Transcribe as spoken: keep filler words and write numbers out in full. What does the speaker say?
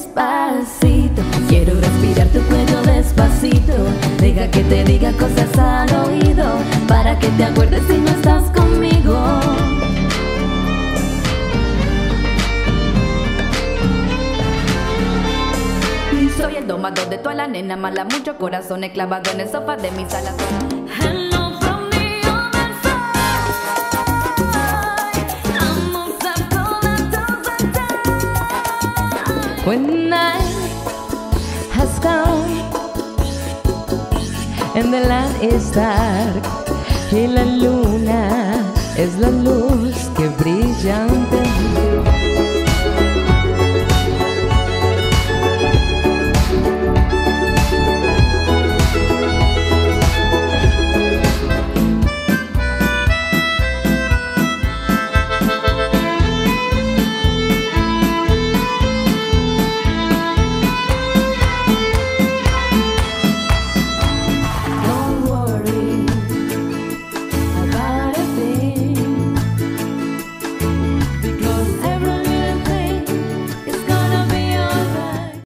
despacito. Quiero respirar tu cuello despacito. Deja que te diga cosas al oído, para que te acuerdes si no estás conmigo. Soy el domador de toda la nena mala, muchos corazones clavados en el sofá de mi sala. Hello from the other side. Vamos a toda, toda. When night has come and the land is dark, y la luna es la luz que brilla ante mí.